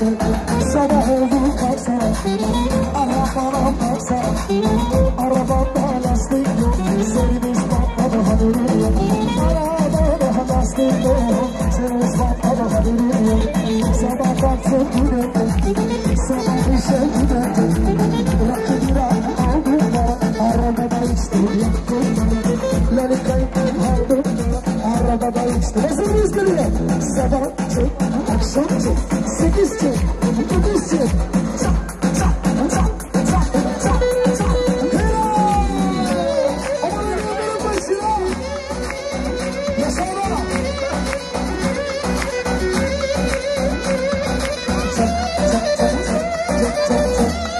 Sabah oldu kalksana, arabadan baksana. Arabada lastik yok, servis patladı haberin yok. Arabada lastik yok, servis patladı haberin yok. Sabah kalktım güneşte, sabah işe giderdim. Rakı bira aldım da, arabada içtim yaktım da. Lanikayı aldım da, arabada içtim. Nasıl mıyız geliyor? Sabah çek, akşam çek, 8 çek, 9 çek. Çak, çak, çak, çak, çak, çak. Helal! Aman Allah'ın başına! Yaşana! Çak, çak, çak, çak, çak, çak, çak, çak, çak, çak.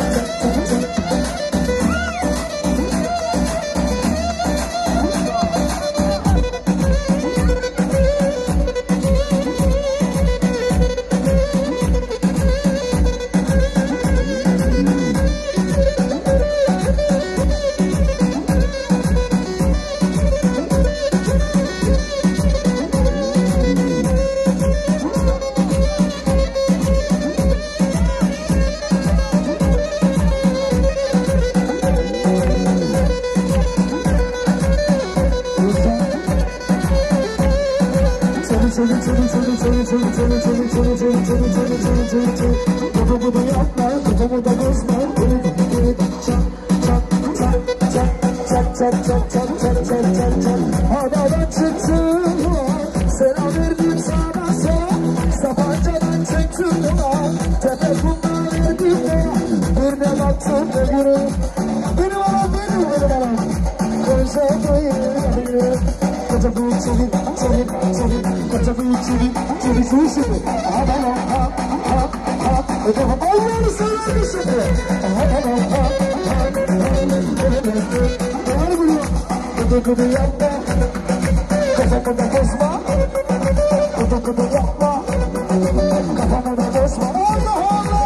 Kafamı da yapma, kafamı da bozma. Çak, çak, çak, çak, çak, çak, çak, çak, çak, çak, çak, çak. Havadan çıktım ulan, selam verdim sana sana. Sapancadan çektim ulan, tepe kumdan verdim ulan. Birine baktım ve yürü, benim anam, benim anam. Koysa doyuyor. Koca bu çelik, çelik, çelik. Koca bu çelik, çelik şimdi. Havadan hap, hap, hap. Allah'ını severdi şimdi. Havadan hap, hap, hap. Doğru buluyor. Kudu kudu yapma. Kafamı da bozma. Kudu kudu yapma. Kafamı da bozma. Allah Allah.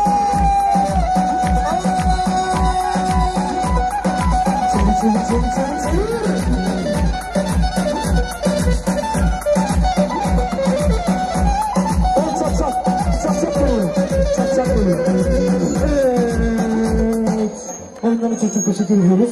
Çelik, çelik, çelik, çelik, çelik. Oyunlar için çok teşekkür ediyoruz.